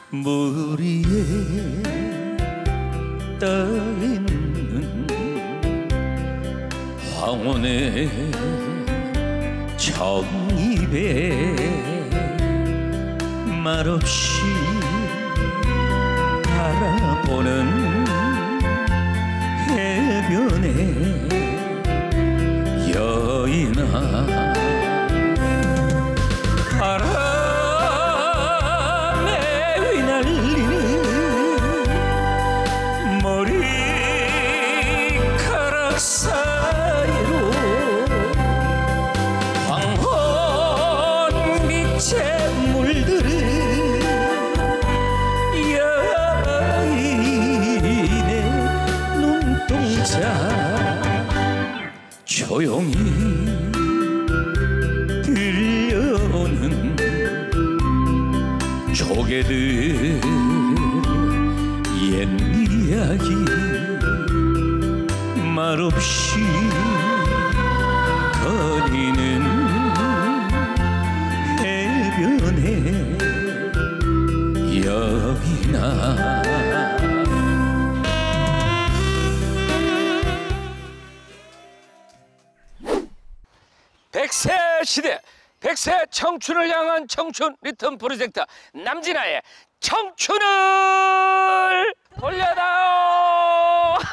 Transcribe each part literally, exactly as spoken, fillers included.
물 위에 떠있는 황혼의 정입에 말없이 바라보는 해변에 여인아 바람에 휘날리는 머리카락 사이로 황혼 빛에 물들은 여인의 눈동자 조용히 들려오는 조개들 옛 이야기 말없이 거리는 해변에 여기나 백세 시대 백세 청춘을 향한 청춘 리듬 프로젝트 남진아의 청춘을 돌려다오.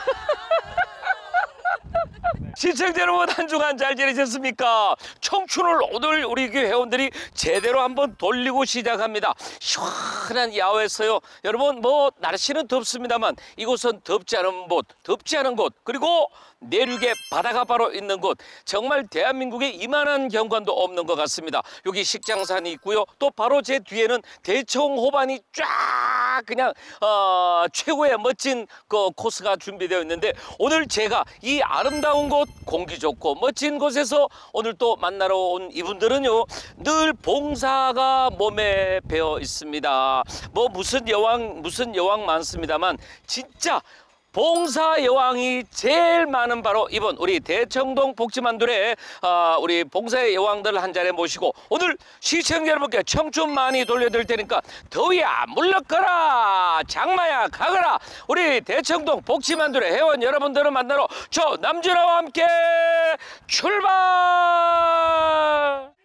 시청자 여러분 한 주간 잘 지내셨습니까? 청춘을 오늘 우리 교회 회원들이 제대로 한번 돌리고 시작합니다. 시원한 야외에서요. 여러분 뭐 날씨는 덥습니다만 이곳은 덥지 않은 곳, 덥지 않은 곳 그리고 내륙에 바다가 바로 있는 곳 정말 대한민국에 이만한 경관도 없는 것 같습니다. 여기 식장산이 있고요. 또 바로 제 뒤에는 대청호반이 쫙 그냥 어, 최고의 멋진 그 코스가 준비되어 있는데 오늘 제가 이 아름다운 곳 공기 좋고 멋진 곳에서 오늘 또 만나러 온 이분들은요 늘 봉사가 몸에 배어 있습니다. 뭐 무슨 여왕 무슨 여왕 많습니다만 진짜 봉사 여왕이 제일 많은 바로 이번 우리 대청동 복지만두의 어, 우리 봉사의 여왕들 한 자리에 모시고 오늘 시청자 여러분께 청춘 많이 돌려드릴 테니까 더위야 물러가라 장마야 가거라 우리 대청동 복지만두의 회원 여러분들을 만나러 저 남진아와 함께 출발!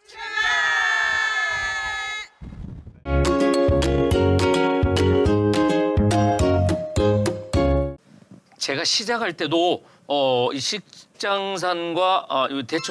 제가 시작할 때도 어, 이 식장산과 어,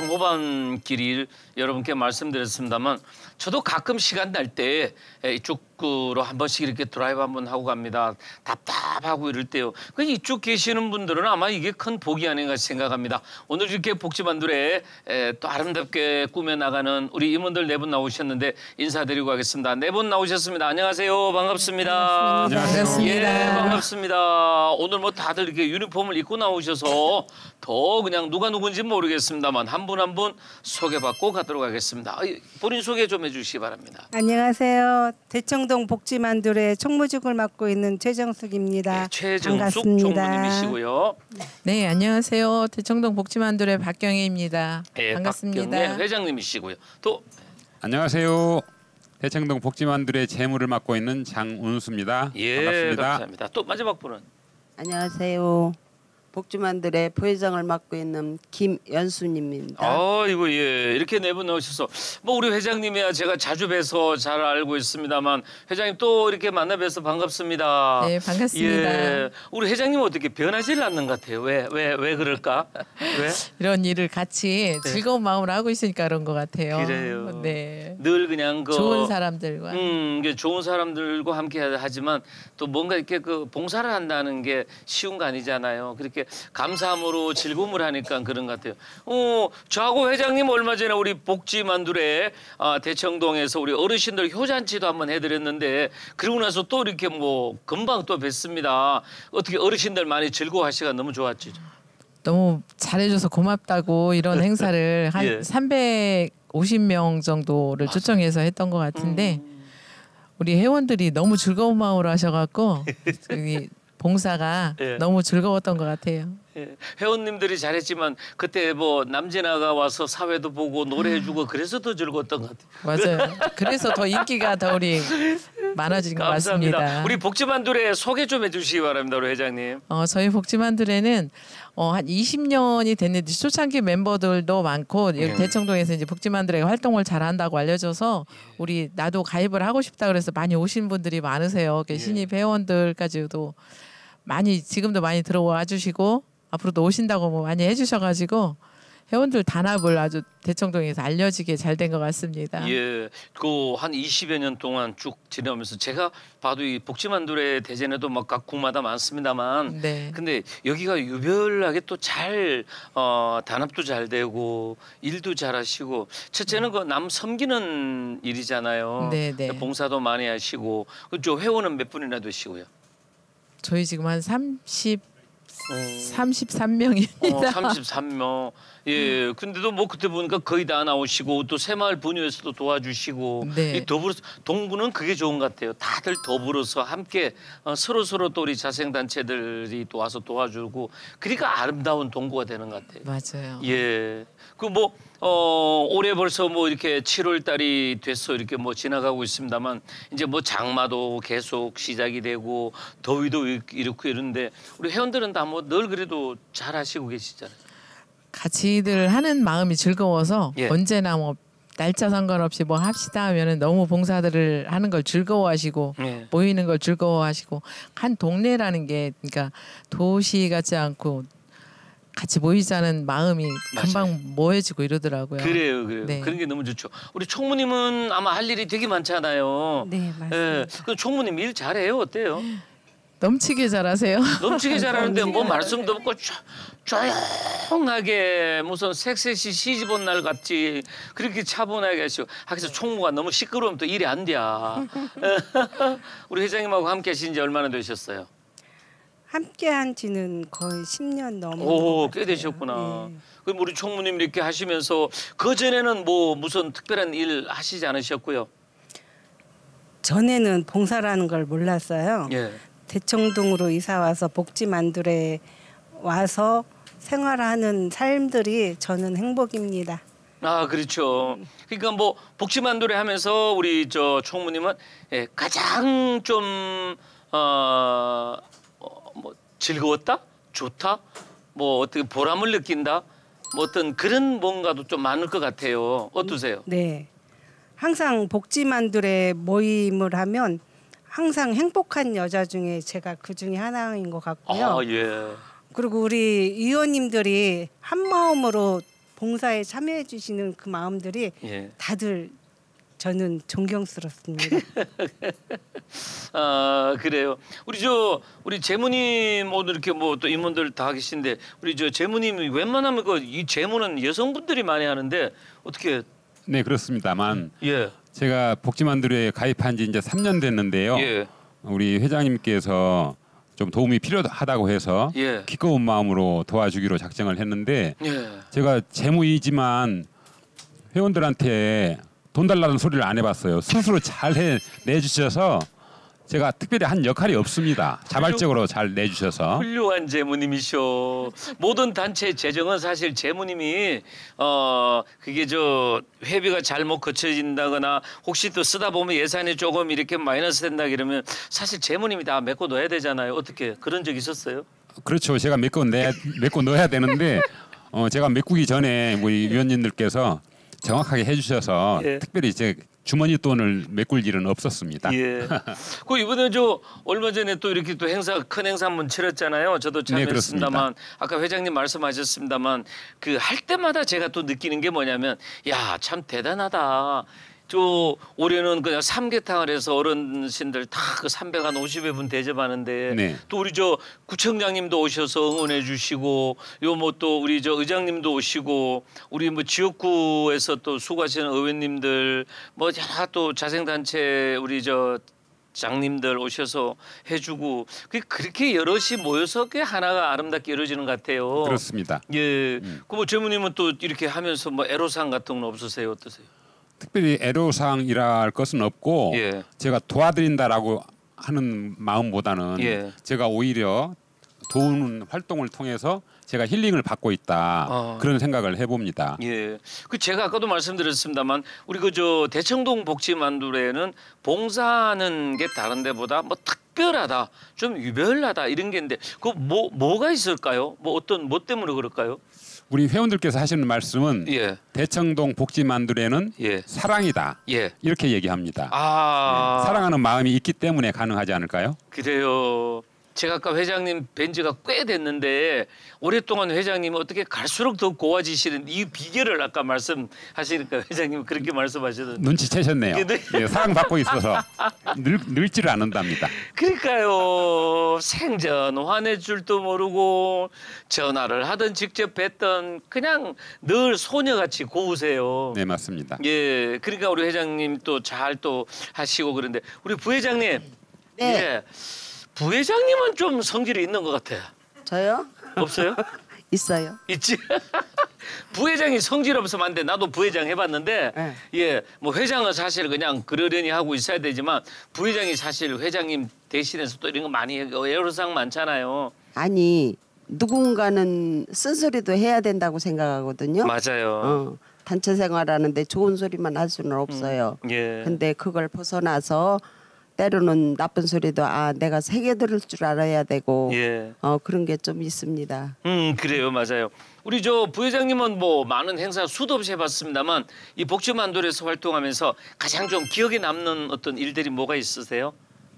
대청호반길을 여러분께 말씀드렸습니다만 저도 가끔 시간 날 때 이쪽으로 한 번씩 이렇게 드라이브 한번 하고 갑니다. 답답하고 이럴 때요. 그 이쪽 계시는 분들은 아마 이게 큰 복이 아닌가 생각합니다. 오늘 이렇게 복지만두에 또 아름답게 꾸며나가는 우리 임원들 네 분 나오셨는데 인사드리고 가겠습니다. 네 분 나오셨습니다. 안녕하세요. 반갑습니다. 반갑습니다. 예, 반갑습니다. 오늘 뭐 다들 이렇게 유니폼을 입고 나오셔서 더 그냥 누가 누군지 모르겠습니다만 한 분 한 분 소개받고 가도록 하겠습니다. 본인 소개 좀 해주시기 바랍니다. 안녕하세요. 대청동 복지만두의 총무직을 맡고 있는 최정숙입니다. 네, 최정숙 총무님이시고요. 네, 안녕하세요. 대청동 복지만두의 박경혜입니다. 네, 반갑습니다. 박경혜 회장님이시고요. 또 안녕하세요. 대청동 복지만두의 재무를 맡고 있는 장운수입니다. 예, 반갑습니다. 감사합니다. 또 마지막 분은 안녕하세요. 복지만두의 부회장을 맡고 있는 김연순입니다. 아, 이거 예 이렇게 네 분 나오셔서 뭐 우리 회장님이야 제가 자주 뵈서 잘 알고 있습니다만 회장님 또 이렇게 만나 뵈서 반갑습니다. 네, 반갑습니다. 예, 우리 회장님 어떻게 변하질 않는 것 같아요. 왜 왜 왜 그럴까? 왜? 이런 일을 같이 네. 즐거운 마음으로 하고 있으니까 그런 것 같아요. 그래요. 네. 늘 그냥 그 좋은 사람들과 음, 이게 좋은 사람들과 함께 하지만 또 뭔가 이렇게 그 봉사를 한다는 게 쉬운 거 아니잖아요. 그렇게 감사함으로 즐거움을 하니까 그런 것 같아요. 어, 저하고 회장님 얼마 전에 우리 복지만두에 아, 대청동에서 우리 어르신들 효잔치도 한번 해드렸는데 그러고 나서 또 이렇게 뭐 금방 또 뵀습니다. 어떻게 어르신들 많이 즐거워하시가 너무 좋았죠. 너무 잘해줘서 고맙다고 이런 행사를 한 예. 삼백오십 명 정도를 맞아. 초청해서 했던 것 같은데 음. 우리 회원들이 너무 즐거운 마음으로 하셔갖고 봉사가 예. 너무 즐거웠던 것 같아요. 예. 회원님들이 잘했지만 그때 뭐 남진아가 와서 사회도 보고 노래해주고 그래서 더 즐거웠던 것 같아요. 맞아요. 그래서 더 인기가 더 우리 많아진 것 감사합니다. 같습니다. 우리 복지만두레 소개 좀 해주시기 바랍니다, 우리 회장님. 어, 저희 복지만두레는 어, 한 이십 년이 됐는데 초창기 멤버들도 많고 여기 네. 대청동에서 이제 복지만두레가 활동을 잘한다고 알려져서 우리 나도 가입을 하고 싶다 그래서 많이 오신 분들이 많으세요. 예. 신입 회원들까지도 많이 지금도 많이 들어와 주시고 앞으로도 오신다고 뭐 많이 해주셔가지고 회원들 단합을 아주 대청동에서 알려지게 잘 된 것 같습니다. 예, 그 한 이십여 년 동안 쭉 지내면서 제가 봐도 이 복지만두레 대전에도 막 각 구마다 많습니다만, 네. 근데 여기가 유별나게 또 잘 어, 단합도 잘 되고 일도 잘하시고 첫째는 그 남 섬기는 일이잖아요. 네, 네. 봉사도 많이 하시고 그저 회원은 몇 분이나 되시고요? 저희 지금 한 삼십, 어. 삼십삼 명입니다. 어, 삼십삼 명. 예. 근데도 뭐 그때 보니까 거의 다 나오시고 또 새마을 분유에서도 도와주시고 네. 이 더불어 동구는 그게 좋은 것 같아요. 다들 더불어서 함께 어, 서로 서로 또 우리 자생 단체들이 또 와서 도와주고 그러니까 아름다운 동구가 되는 것 같아요. 맞아요. 예. 그 뭐 어, 올해 벌써 뭐 이렇게 칠월 달이 됐어 이렇게 뭐 지나가고 있습니다만 이제 뭐 장마도 계속 시작이 되고 더위도 이렇고 이런데 우리 회원들은 다 뭐 늘 그래도 잘 하시고 계시잖아요. 같이들 하는 마음이 즐거워서 예. 언제나 뭐 날짜 상관없이 뭐 합시다 하면은 너무 봉사들을 하는 걸 즐거워하시고 예. 모이는 걸 즐거워하시고 한 동네라는 게 그러니까 도시 같지 않고 같이 모이자는 마음이 금방 모여지고 이러더라고요. 그래요, 그래요. 네. 그런 게 너무 좋죠. 우리 총무님은 아마 할 일이 되게 많잖아요. 네, 맞습니다. 예. 그 총무님 일 잘해요, 어때요? 넘치게 잘하세요. 넘치게 잘하는데 뭐 말씀도 없고 조, 조용하게 무슨 색색시 시집 온 날 같이 그렇게 차분하게 하시고 하기서 총무가 너무 시끄러우면 또 일이 안 돼. 우리 회장님하고 함께 하신 지 얼마나 되셨어요? 함께한 지는 거의 십 년 넘은 오, 것 꽤 같아요. 되셨구나. 예. 그럼 우리 총무님 이렇게 하시면서 그 전에는 뭐 무슨 특별한 일 하시지 않으셨고요? 전에는 봉사라는 걸 몰랐어요. 예. 대청동으로 이사 와서 복지만두레 와서 생활하는 삶들이 저는 행복입니다. 아 그렇죠. 그러니까 뭐 복지만두레 하면서 우리 저 총무님은 예, 가장 좀 어, 어, 뭐 즐거웠다, 좋다, 뭐 어떻게 보람을 느낀다, 뭐 어떤 그런 뭔가도 좀 많을 것 같아요. 어떠세요? 네, 항상 복지만두레 모임을 하면 항상 행복한 여자 중에 제가 그 중에 하나인 것 같고요. 아 예. 그리고 우리 위원님들이 한 마음으로 봉사에 참여해 주시는 그 마음들이 예. 다들 저는 존경스럽습니다. 아 그래요. 우리 저 우리 재무님 오늘 이렇게 뭐 또 임원들 다 계신데 우리 저 재무님이 웬만하면 그 이 재무는 여성분들이 많이 하는데 어떻게? 네, 그렇습니다만 예. 제가 복지만두레에 가입한 지 이제 삼 년 됐는데요. 예. 우리 회장님께서 좀 도움이 필요하다고 해서 예. 기꺼운 마음으로 도와주기로 작정을 했는데 예. 제가 재무이지만 회원들한테 돈 달라는 소리를 안 해봤어요. 스스로 잘 해 내주셔서 제가 특별히 한 역할이 없습니다. 자발적으로 잘 내주셔서. 훌륭한 재무님이셔. 모든 단체 재정은 사실 재무님이 어 그게 저 회비가 잘못 거쳐진다거나 혹시 또 쓰다 보면 예산이 조금 이렇게 마이너스 된다 그러면 사실 재무님이 다 메꿔 넣어야 되잖아요. 어떻게 그런 적 있었어요? 그렇죠. 제가 메꿔 내 메꿔 넣어야 되는데 어 제가 메꾸기 전에 우리 위원님들께서 정확하게 해주셔서 예. 특별히 제 주머니 돈을 메꿀 일은 없었습니다. 예. 그 이번에 저 얼마 전에 또 이렇게 또 행사 큰 행사 한번 치렀잖아요. 저도 참여했습니다만 네, 아까 회장님 말씀하셨습니다만 그 할 때마다 제가 또 느끼는 게 뭐냐면 야 참 대단하다. 저 올해는 그냥 삼계탕을 해서 어르신들 다 그 삼백오십여 분 대접하는데 네. 또 우리 저 구청장님도 오셔서 응원해 주시고 요 뭐 또 우리 저 의장님도 오시고 우리 뭐 지역구에서 또 수고하시는 의원님들 뭐 여러 또 자생단체 우리 저 장님들 오셔서 해주고 그게 그렇게 여럿이 모여서 그 하나가 아름답게 이루어지는 것 같아요. 그렇습니다. 예. 음. 그 뭐 재무님은 또 이렇게 하면서 뭐 애로사항 같은 건 없으세요? 어떠세요? 특별히 애로사항이라 할 것은 없고 예. 제가 도와드린다라고 하는 마음보다는 예. 제가 오히려 도우는 활동을 통해서 제가 힐링을 받고 있다 아. 그런 생각을 해봅니다. 예, 그 제가 아까도 말씀드렸습니다만 우리 그 저 대청동 복지만두래는 봉사하는 게 다른 데보다 뭐 특별하다, 좀 유별나다 이런 게 있는데 그 뭐 뭐가 있을까요? 뭐 어떤 뭐 때문에 그럴까요? 우리 회원들께서 하시는 말씀은 예, 대청동 복지만두래는 예, 사랑이다 예. 이렇게 얘기합니다. 아, 예, 사랑하는 마음이 있기 때문에 가능하지 않을까요? 그래요. 제가 아까 회장님 뵌 지가 꽤 됐는데 오랫동안 회장님이 어떻게 갈수록 더 고와지시는 이 비결을 아까 말씀하시니까 회장님 그렇게 말씀하시던데. 눈치채셨네요. 네. 예, 사랑받고 있어서 늘, 늙지를 않는답니다. 그러니까요. 생전 화낼 줄도 모르고 전화를 하든 직접 뵀던 그냥 늘 소녀같이 고우세요. 네, 맞습니다. 예, 그러니까 우리 회장님 또 잘 또 하시고 그런데 우리 부회장님, 네. 예, 부회장님은 좀 성질이 있는 것 같아요. 저요? 없어요? 있어요. 있지. 부회장이 성질 없으면 안 돼. 나도 부회장 해봤는데, 네. 예, 뭐 회장은 사실 그냥 그러려니 하고 있어야 되지만 부회장이 사실 회장님 대신해서 또 이런 거 많이 애로사항 많잖아요. 아니 누군가는 쓴소리도 해야 된다고 생각하거든요. 맞아요. 어, 단체 생활하는데 좋은 소리만 할 수는 없어요. 예. 근데 그걸 벗어나서 때로는 나쁜 소리도 아 내가 새겨 들을 줄 알아야 되고 예. 어 그런 게 좀 있습니다. 음, 그래요, 맞아요. 우리 저 부회장님은 뭐 많은 행사 수도 없이 해봤습니다만 이 복지만돌에서 활동하면서 가장 좀 기억에 남는 어떤 일들이 뭐가 있으세요?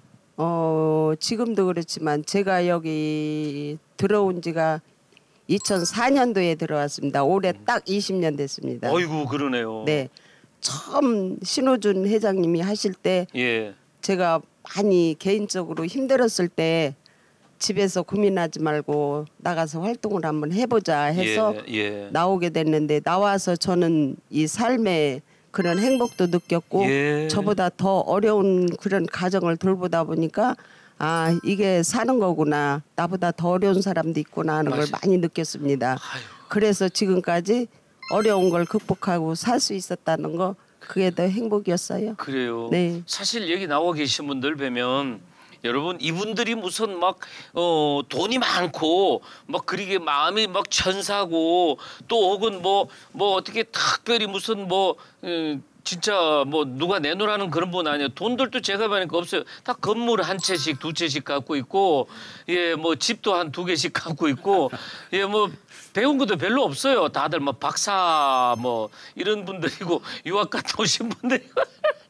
어 지금도 그렇지만 제가 여기 들어온 지가 이천사 년도에 들어왔습니다. 올해 딱 이십 년 됐습니다. 어이구, 그러네요. 네. 처음 신호준 회장님이 하실 때 예. 제가 많이 개인적으로 힘들었을 때 집에서 고민하지 말고 나가서 활동을 한번 해보자 해서 예, 예. 나오게 됐는데 나와서 저는 이 삶의 그런 행복도 느꼈고 예. 저보다 더 어려운 그런 가정을 돌보다 보니까 아 이게 사는 거구나 나보다 더 어려운 사람도 있구나 하는 걸 맞아. 많이 느꼈습니다. 아유. 그래서 지금까지 어려운 걸 극복하고 살 수 있었다는 거 그게 더 행복이었어요. 그래요. 네. 사실 여기 나와 계신 분들 뵈면 여러분 이분들이 무슨 막 어, 돈이 많고 막 그러게 마음이 막 천사고 또 혹은 뭐 뭐 어떻게 특별히 무슨 뭐 음, 진짜 뭐 누가 내놓으라는 그런 분 아니에요. 돈들도 제가 보니까 없어요. 다 건물 한 채씩 두 채씩 갖고 있고 예 뭐 집도 한 두 개씩 갖고 있고 예 뭐 배운 것도 별로 없어요. 다들 뭐 박사 뭐 이런 분들이고 유학 갔다 오신 분들이고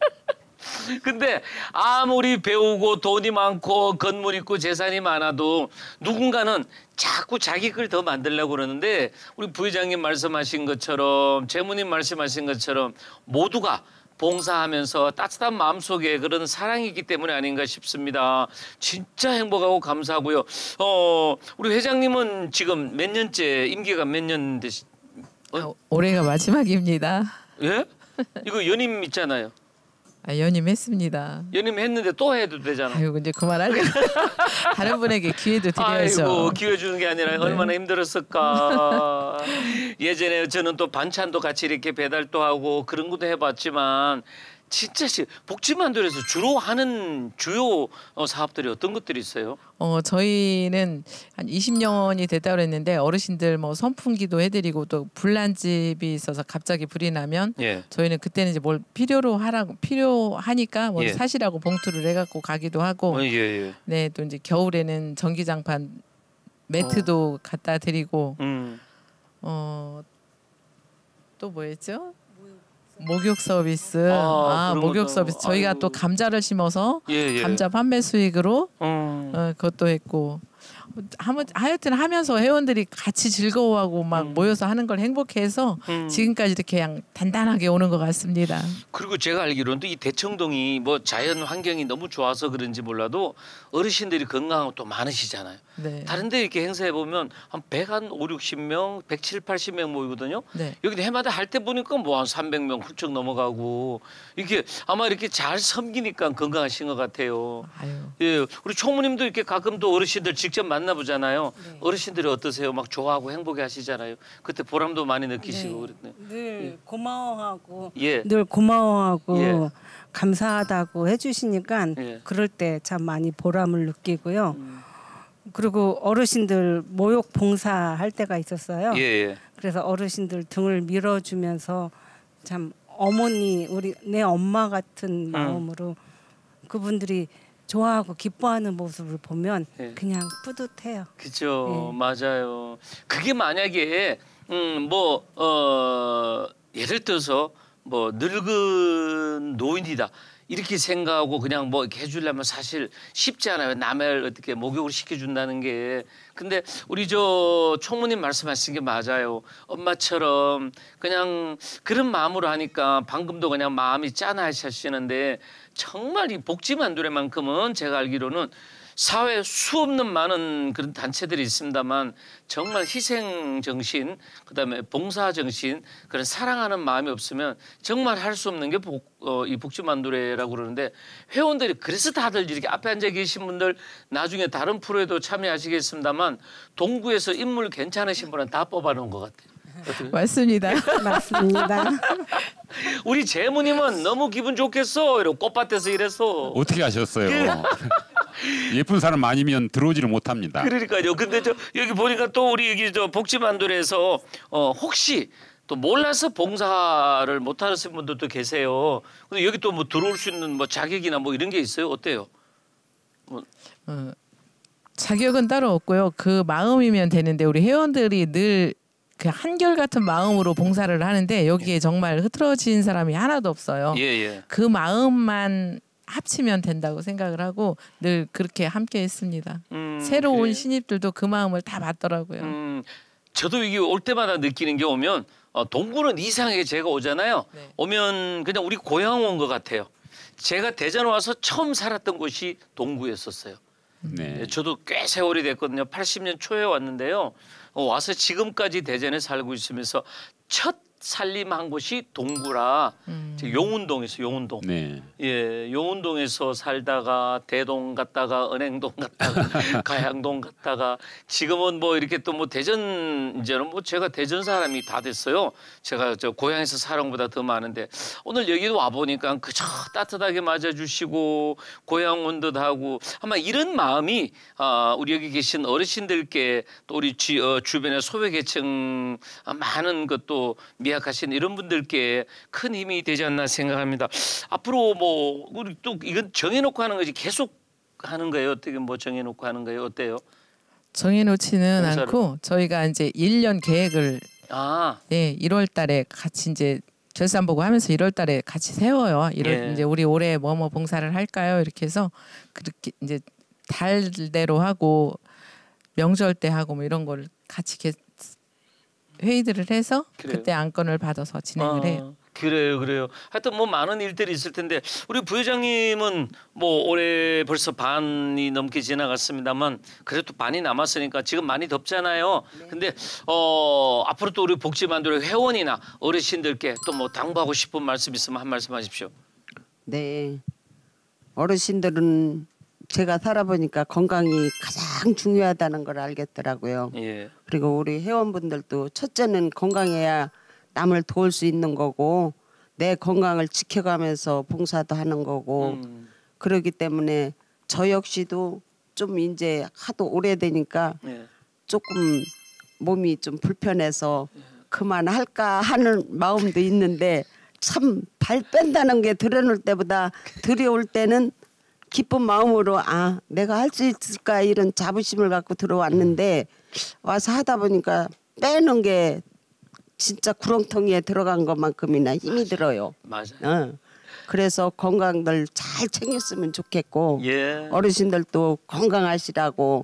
근데 아무리 배우고 돈이 많고 건물 있고 재산이 많아도 누군가는 자꾸 자기 걸 더 만들려고 그러는데 우리 부회장님 말씀하신 것처럼 재무님 말씀하신 것처럼 모두가 봉사하면서 따뜻한 마음속에 그런 사랑이 있기 때문에 아닌가 싶습니다. 진짜 행복하고 감사하고요. 어, 우리 회장님은 지금 몇 년째 임기가 몇 년 되시? 어, 올해가 마지막입니다. 예? 이거 연임 있잖아요. 아, 연임했습니다. 연임했는데 또 해도 되잖아. 아이고 이제 그만할래. 다른 분에게 기회도 드려야죠. 아이고 기회 주는 게 아니라 네. 얼마나 힘들었을까. 예전에 저는 또 반찬도 같이 이렇게 배달도 하고 그런 것도 해봤지만 진짜 복지만두에서 주로 하는 주요 어, 사업들이 어떤 것들이 있어요? 어 저희는 한 이십 년이 됐다고 그랬는데 어르신들 뭐 선풍기도 해드리고 또 불난집이 있어서 갑자기 불이 나면 예. 저희는 그때는 이제 뭘 필요로 하라고 필요하니까 뭐 예. 사시라고 봉투를 해갖고 가기도 하고 어, 예, 예. 네 또 이제 겨울에는 전기장판 매트도 갖다 드리고 음. 어 또 뭐였죠? 목욕 서비스. 아, 아, 그런 목욕 것도. 서비스. 저희가 아이고. 또 감자를 심어서 예, 예. 감자 판매 수익으로 음. 어, 그것도 했고 하여- 하여튼 하면서 회원들이 같이 즐거워하고 막 모여서 하는 걸 행복해해서 음. 지금까지 이렇게 그냥 단단하게 오는 것 같습니다. 그리고 제가 알기로는 또 이 대청동이 뭐 자연 환경이 너무 좋아서 그런지 몰라도 어르신들이 건강하고 또 많으시잖아요. 네. 다른 데 이렇게 행사해 보면 한 백 한 오륙십 명, 백칠십, 팔십 명 모이거든요. 네. 여기 해마다 할 때 보니까 뭐 한 삼백 명 훌쩍 넘어가고 이게 아마 이렇게 잘 섬기니까 건강하신 것 같아요. 아유. 예, 우리 총무님도 이렇게 가끔 또 어르신들 직접 만나보잖아요. 어르신들이 어떠세요? 막 좋아하고 행복해 하시잖아요. 그때 보람도 많이 느끼시고 그랬네요. 늘 고마워하고 예. 늘 고마워하고 예. 감사하다고 해주시니까 예. 그럴 때 참 많이 보람을 느끼고요. 그리고 어르신들 모욕 봉사할 때가 있었어요. 예, 예. 그래서 어르신들 등을 밀어주면서 참 어머니 우리 내 엄마 같은 마음으로 그분들이 좋아하고 기뻐하는 모습을 보면 예. 그냥 뿌듯해요. 그죠, 예. 맞아요. 그게 만약에 음, 뭐 어, 예를 들어서 뭐 늙은 노인이다 이렇게 생각하고 그냥 뭐 이렇게 해주려면 사실 쉽지 않아요. 남을 어떻게 목욕을 시켜준다는 게. 근데 우리 저 총무님 말씀하신 게 맞아요. 엄마처럼 그냥 그런 마음으로 하니까 방금도 그냥 마음이 짠하시는데 정말 이 복지만두레만큼은 제가 알기로는 사회 수없는 많은 그런 단체들이 있습니다만 정말 희생 정신, 그다음에 봉사 정신, 그런 사랑하는 마음이 없으면 정말 할 수 없는 게 복, 어, 이 복지만두레라고 그러는데 회원들이 그래서 다들 이렇게 앞에 앉아 계신 분들 나중에 다른 프로에도 참여하시겠습니다만 동구에서 인물 괜찮으신 분은 다 뽑아놓은 것 같아요. 어떻게? 맞습니다. 맞습니다. 우리 재무님은 너무 기분 좋겠어. 이러고 꽃밭에서 이랬어. 어떻게 하셨어요? 예쁜 사람 아니면 들어오지를 못합니다. 그러니까요. 근데 저 여기 보니까 또 우리 여기 저 복지만두에서 어 혹시 또 몰라서 봉사를 못 하시는 분들도 계세요. 근데 여기 또 뭐 들어올 수 있는 뭐 자격이나 뭐 이런 게 있어요? 어때요? 뭐 어, 자격은 따로 없고요. 그 마음이면 되는데 우리 회원들이 늘 그 한결 같은 마음으로 봉사를 하는데 여기에 정말 흐트러진 사람이 하나도 없어요. 예, 예. 그 마음만 합치면 된다고 생각을 하고 늘 그렇게 함께 했습니다. 음, 새로 온 그래요. 신입들도 그 마음을 다 받더라고요. 음, 저도 이게 올 때마다 느끼는 게 오면 어, 동구는 이상하게 제가 오잖아요. 네. 오면 그냥 우리 고향 온 것 같아요. 제가 대전 와서 처음 살았던 곳이 동구였었어요. 네. 네, 저도 꽤 세월이 됐거든요. 팔십 년 초에 왔는데요. 어, 와서 지금까지 대전에 살고 있으면서 첫 살림한 곳이 동구라 음. 저 용운동에서 용운동. 네. 예, 용운동에서 살다가 대동 갔다가 은행동 갔다가 가양동 갔다가 지금은 뭐 이렇게 또 뭐 대전 이제는 뭐 제가 대전 사람이 다 됐어요. 제가 저 고향에서 살은 것보다 더 많은데 오늘 여기도 와 보니까 그저 따뜻하게 맞아주시고 고향 온 듯하고 아마 이런 마음이 아, 우리 여기 계신 어르신들께 또 우리 주, 어, 주변의 소외계층 아, 많은 것도 미약하신 이런 분들께 큰 힘이 되지 않나 생각합니다. 앞으로 뭐 우리 또 이건 정해놓고 하는 거지 계속 하는 거예요? 어떻게 뭐 정해놓고 하는 거예요? 어때요? 정해놓지는 봉사를. 않고 저희가 이제 일 년 계획을 아, 네, 일월 달에 같이 이제 결산 보고 하면서 일월 달에 같이 세워요. 일월 예. 이제 우리 올해 뭐뭐 봉사를 할까요? 이렇게 해서 그렇게 이제 달대로 하고 명절 때 하고 뭐 이런 걸 같이 이렇게 회의들을 해서 그래요? 그때 안건을 받아서 진행을 아, 해요. 그래요, 그래요. 하여튼 뭐 많은 일들이 있을 텐데 우리 부회장님은 뭐 올해 벌써 반이 넘게 지나갔습니다만 그래도 반이 남았으니까 지금 많이 덥잖아요. 근데 어 앞으로 또 우리 복지만두의 회원이나 어르신들께 또 뭐 당부하고 싶은 말씀 있으면 한 말씀 하십시오. 네. 어르신들은 제가 살아보니까 건강이 가장 중요하다는 걸 알겠더라고요. 예. 그리고 우리 회원분들도 첫째는 건강해야 남을 도울 수 있는 거고 내 건강을 지켜가면서 봉사도 하는 거고 음, 그러기 때문에 저 역시도 좀 이제 하도 오래되니까 예. 조금 몸이 좀 불편해서 그만할까 하는 마음도 있는데 참 발 뺀다는 게 들어놓을 때보다 들여올 때는 기쁜 마음으로 아 내가 할 수 있을까 이런 자부심을 갖고 들어왔는데 와서 하다 보니까 빼는 게 진짜 구렁텅이에 들어간 것만큼이나 힘이 들어요. 맞아요. 어. 그래서 건강들 잘 챙겼으면 좋겠고 예. 어르신들도 건강하시라고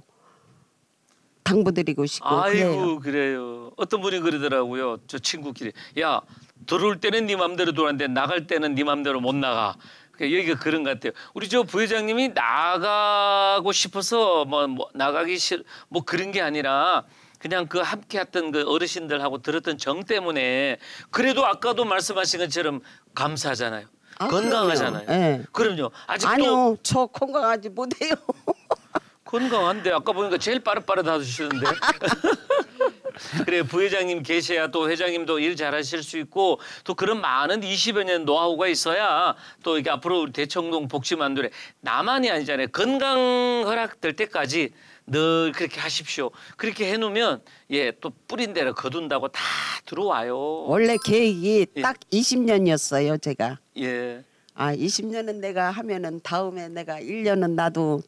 당부드리고 싶고 아이고 그래요. 그래요. 어떤 분이 그러더라고요. 저 친구끼리 야 들어올 때는 네 맘대로 들어왔는데 나갈 때는 네 맘대로 못 나가. 그러니까 여기가 그런 것 같아요. 우리 저 부회장님이 나가고 싶어서 뭐, 뭐 나가기 싫 뭐 그런 게 아니라 그냥 그 함께했던 그 어르신들하고 들었던 정 때문에 그래도 아까도 말씀하신 것처럼 감사하잖아요. 아, 건강하잖아요. 그럼요. 예. 그럼요. 아직도 아니요 저 건강하지 못해요. 건강한데 아까 보니까 제일 빠릇빠릇 하시는데. 그래 부회장님 계셔야 또 회장님도 일 잘하실 수 있고 또 그런 많은 이십여 년 노하우가 있어야 또 이게 앞으로 우리 대청동 복지만두에 나만이 아니잖아요. 건강 허락될 때까지 늘 그렇게 하십시오. 그렇게 해놓으면 예 또 뿌린 대로 거둔다고 다 들어와요. 원래 계획이 예. 딱 이십 년이었어요, 제가. 예. 아, 이십 년은 내가 하면은 다음에 내가 일 년은 나도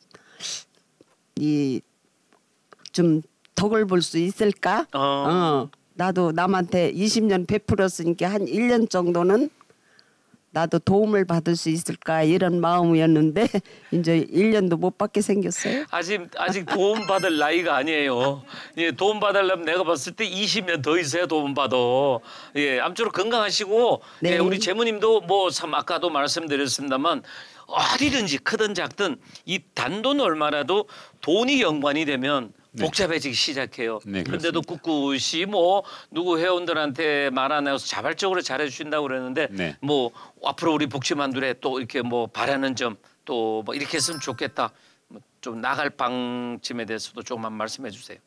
이 좀 덕을 볼 수 있을까? 어. 어. 나도 남한테 이십 년 베풀었으니까 한 일 년 정도는 나도 도움을 받을 수 있을까 이런 마음이었는데 이제 일 년도 못 받게 생겼어요. 아직 아직 도움 받을 나이가 아니에요. 예, 도움 받으려면 내가 봤을 때 이십 년 더 있어야 도움 받아. 예, 아무쪼록 건강하시고 네. 예, 우리 재무님도 뭐 참 아까도 말씀드렸습니다만 어디든지 크든 작든 이 단돈 얼마라도 돈이 연관이 되면 네. 복잡해지기 시작해요. 네, 그런데도 꿋꿋이 뭐 누구 회원들한테 말 안 해서 자발적으로 잘해 주신다고 그랬는데 네. 뭐 앞으로 우리 복지만두에 또 이렇게 뭐 바라는 점 또 뭐 이렇게 했으면 좋겠다. 뭐좀 나갈 방침에 대해서도 조금만 말씀해 주세요.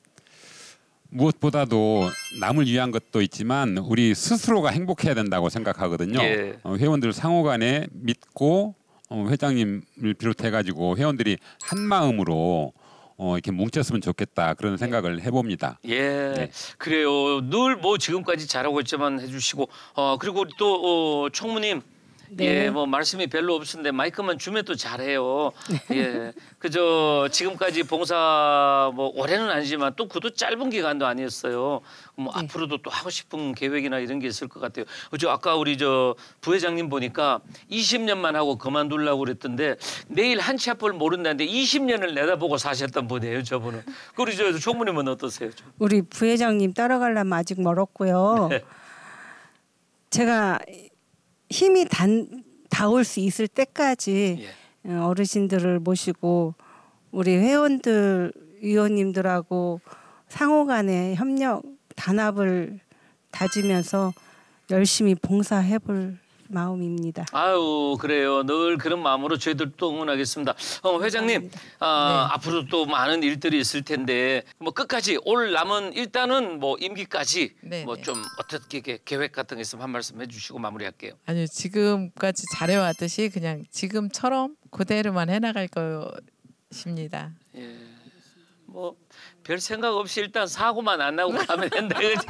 무엇보다도 남을 위한 것도 있지만 우리 스스로가 행복해야 된다고 생각하거든요. 예. 어, 회원들 상호간에 믿고 어, 회장님을 비롯해가지고 회원들이 한 마음으로 어, 이렇게 뭉쳤으면 좋겠다 그런 생각을 해봅니다. 예, 네. 그래요. 늘 뭐 지금까지 잘하고 있지만 해주시고 어 그리고 우리 또 어, 총무님. 네. 예, 뭐 말씀이 별로 없는데 마이크만 주면 또 잘해요. 예, 그저 지금까지 봉사 뭐 올해는 아니지만 또 그도 짧은 기간도 아니었어요. 뭐 네. 앞으로도 또 하고 싶은 계획이나 이런 게 있을 것 같아요. 저 아까 우리 저 부회장님 보니까 이십 년만 하고 그만두려고 그랬던데 내일 한 치 앞을 모른다는데 이십 년을 내다보고 사셨던 분이에요, 저분은. 우리 저 총무님은 어떠세요? 우리 부회장님 따라가려면 아직 멀었고요. 네. 제가 힘이 단, 닿을 수 있을 때까지 예. 어, 어르신들을 모시고 우리 회원들 위원님들하고 상호간의 협력 단합을 다지면서 열심히 봉사해볼 마음입니다. 아유 그래요. 늘 그런 마음으로 저희들 또 응원하겠습니다. 어, 회장님 아, 네. 앞으로 또 많은 일들이 있을 텐데 뭐 끝까지 올 남은 일단은 뭐 임기까지 네, 뭐 네. 좀 어떻게 게- 계획 같은 게 있으면 한 말씀 해주시고 마무리할게요. 아니요 지금까지 잘해왔듯이 그냥 지금처럼 그대로만 해나갈 것입니다. 예. 뭐 별 생각 없이 일단 사고만 안 나고 가면 된다. 그지?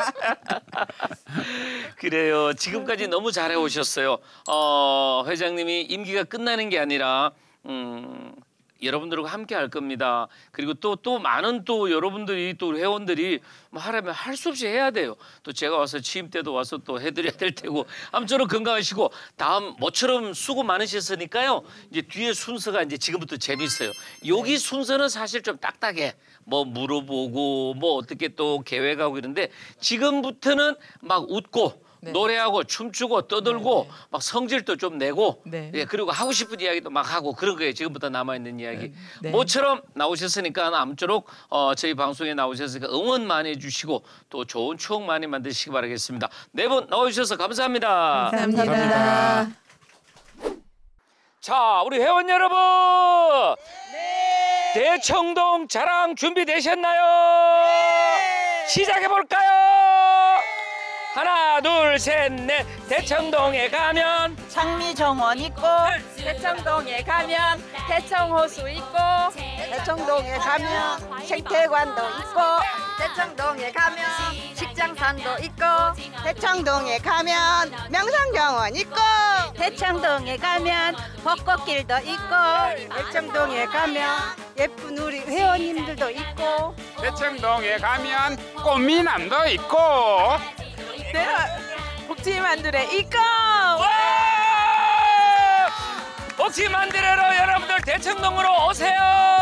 그래요. 지금까지 너무 잘해 오셨어요. 어, 회장님이 임기가 끝나는 게 아니라 음, 여러분들과 함께 할 겁니다. 그리고 또 또 많은 또 여러분들이 또 회원들이 뭐 하라면 할 수 없이 해야 돼요. 또 제가 와서 취임 때도 와서 또 해드려야 될 테고 아무쪼록 건강하시고 다음 모처럼 수고 많으셨으니까요. 이제 뒤에 순서가 이제 지금부터 재밌어요. 여기 순서는 사실 좀 딱딱해. 뭐 물어보고 뭐 어떻게 또 계획하고 이런데 지금부터는 막 웃고 네. 노래하고 춤추고 떠들고 네, 네. 막 성질도 좀 내고 네. 예, 그리고 하고 싶은 이야기도 막 하고 그런 거예요. 지금부터 남아있는 이야기. 네. 모처럼 나오셨으니까 아무쪼록 어, 저희 방송에 나오셨으니까 응원 많이 해주시고 또 좋은 추억 많이 만드시기 바라겠습니다. 네 분 나와주셔서 감사합니다. 감사합니다. 감사합니다. 자, 우리 회원 여러분. 대청동 자랑 준비되셨나요? 시작해 볼까요? 하나, 둘, 셋, 넷. 대청동에 가면 장미정원 있고 대청동에 가면 대청호수 있고 대청동에 가면 생태관도 있고 대청동에 가면 식장산도 있고 대청동에 가면 명성정원 있고 대청동에 가면 벚꽃길도 있고 대청동에 가면 예쁜 우리 회원님들도 있고 대청동에 가면 꽃미남도 있고 내가 복지만들에 있고 와! 복지 만들어로 여러분들 대청동으로 오세요.